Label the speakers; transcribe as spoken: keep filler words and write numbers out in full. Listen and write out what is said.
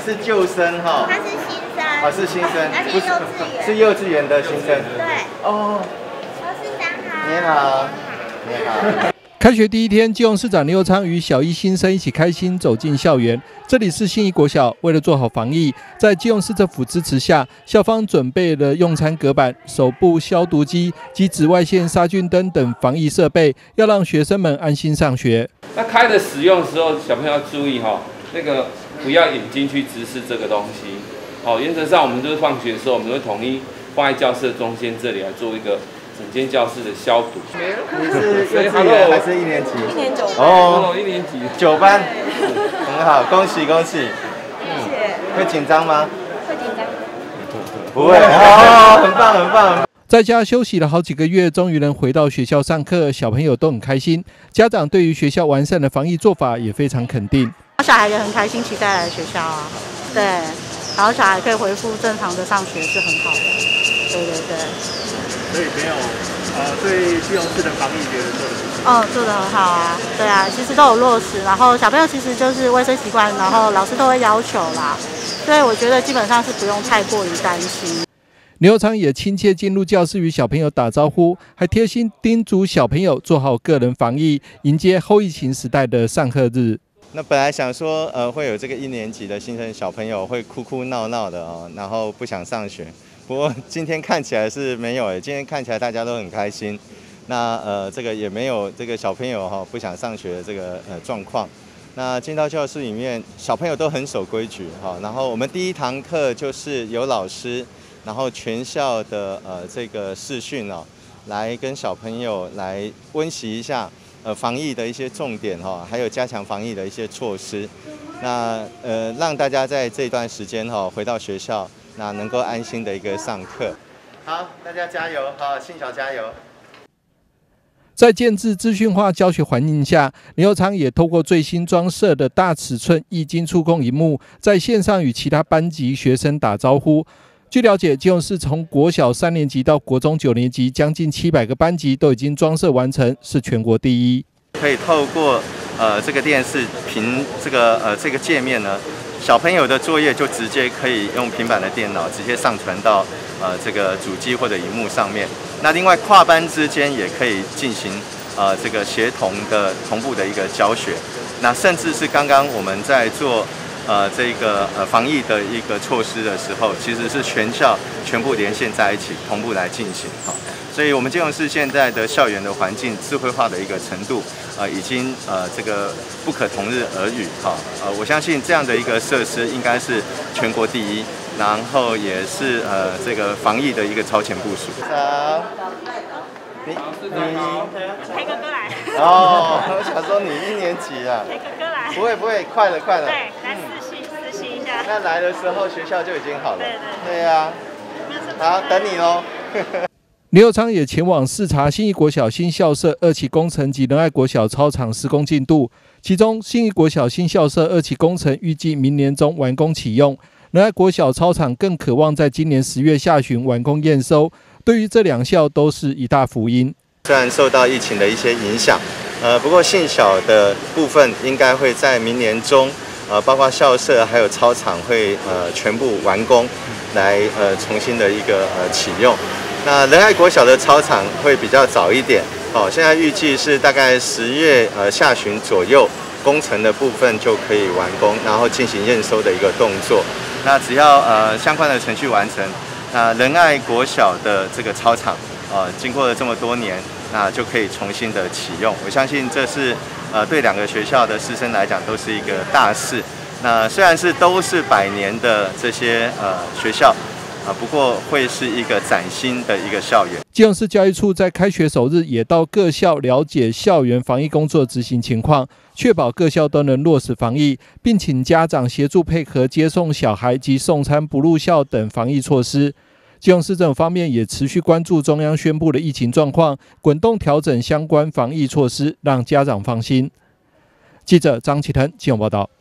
Speaker 1: 是旧生哈？
Speaker 2: 他是新生。
Speaker 1: 哦，是新生，
Speaker 2: 而且幼稚园。
Speaker 1: 是幼稚园的新生。
Speaker 2: 对。
Speaker 1: 哦。
Speaker 2: 罗市长好。
Speaker 1: 你好。你好。
Speaker 3: 开学第一天，基隆市长林右昌与小一新生一起开心走进校园。这里是信义国小，为了做好防疫，在基隆市政府支持下，校方准备了用餐隔板、手部消毒机及紫外线杀菌灯等防疫设备，要让学生们安心上学。
Speaker 4: 那开的使用的时候，小朋友要注意哈，那个不要眼睛去直视这个东西。哦，原则上我们就是放学的时候，我们会统一放在教室的中间这里来做一个整间教室的消毒。
Speaker 1: 你是幼稚园还是一年级？
Speaker 2: 一年九班。
Speaker 1: 哦，
Speaker 4: 一年级
Speaker 1: 九班，很好，恭喜恭喜。
Speaker 2: 谢谢。
Speaker 1: 会紧张吗？
Speaker 2: 会紧张。
Speaker 1: 不会，哦，很棒很棒。
Speaker 3: 在家休息了好几个月，终于能回到学校上课，小朋友都很开心。家长对于学校完善的防疫做法也非常肯定。
Speaker 5: 小孩也很开心，期待来学校啊。对，然后小孩可以恢复正常的上学是很好的。对对对。
Speaker 6: 所以没有，呃，对基隆市的防疫觉得做的不错。
Speaker 5: 嗯，做得很好啊。对啊，其实都有落实，然后小朋友其实就是卫生习惯，然后老师都会要求啦。所以我觉得基本上是不用太过于担心。
Speaker 3: 林右昌也亲切进入教室与小朋友打招呼，还贴心叮嘱小朋友做好个人防疫，迎接后疫情时代的上课日。
Speaker 1: 那本来想说，呃，会有这个一年级的新生小朋友会哭哭闹闹的哦，然后不想上学。不过今天看起来是没有诶，今天看起来大家都很开心。那呃，这个也没有这个小朋友哈、哦、不想上学的这个呃状况。那进到教室里面，小朋友都很守规矩哈、哦。然后我们第一堂课就是有老师，然后全校的呃这个视讯哦，来跟小朋友来温习一下呃防疫的一些重点哈、哦，还有加强防疫的一些措施。那呃让大家在这段时间哈、哦、回到学校。那能够安心的一个上课，好，大家加油，好，信小加油。
Speaker 3: 在建制资讯化教学环境下，林右昌也透过最新装设的大尺寸液晶触控萤幕，在线上与其他班级学生打招呼。据了解，基隆市从国小三年级到国中九年级，将近七百个班级都已经装设完成，是全国第一。
Speaker 1: 可以透过呃这个电视屏这个呃这个界面呢。小朋友的作业就直接可以用平板的电脑直接上传到呃这个主机或者萤幕上面。那另外跨班之间也可以进行呃这个协同的同步的一个教学。那甚至是刚刚我们在做呃这个呃防疫的一个措施的时候，其实是全校全部连线在一起同步来进行哈。所以我们基隆市现在的校园的环境智慧化的一个程度，呃，已经呃这个不可同日而语哈。呃，我相信这样的一个设施应该是全国第一，然后也是呃这个防疫的一个超前部署。好，你你
Speaker 2: 陪哥哥来。
Speaker 1: 哦，我想说你一年级啊。
Speaker 2: 陪哥哥来。
Speaker 1: 不会不会，快了快了。
Speaker 2: 对，来实习实习一下。
Speaker 1: 那来的时候学校就已经好了。
Speaker 2: 对对。
Speaker 1: 对呀。好，等你喽。
Speaker 3: 林右昌也前往视察信义国小新校舍二期工程及仁爱国小操场施工进度，其中信义国小新校舍二期工程预计明年中完工启用，仁爱国小操场更渴望在今年十月下旬完工验收，对于这两校都是一大福音。
Speaker 1: 虽然受到疫情的一些影响，呃，不过信小的部分应该会在明年中，呃，包括校舍还有操场会呃全部完工，来呃重新的一个呃启用。那仁爱国小的操场会比较早一点，哦，现在预计是大概十月呃下旬左右，工程的部分就可以完工，然后进行验收的一个动作。那只要呃相关的程序完成，那仁爱国小的这个操场，呃，经过了这么多年，那就可以重新的启用。我相信这是呃对两个学校的师生来讲都是一个大事。那虽然是都是百年的这些呃学校。啊，不过会是一个崭新的一个校园。
Speaker 3: 基隆市教育处在开学首日也到各校了解校园防疫工作执行情况，确保各校都能落实防疫，并请家长协助配合接送小孩及送餐不入校等防疫措施。基隆市政府方面也持续关注中央宣布的疫情状况，滚动调整相关防疫措施，让家长放心。记者张启腾基隆报道。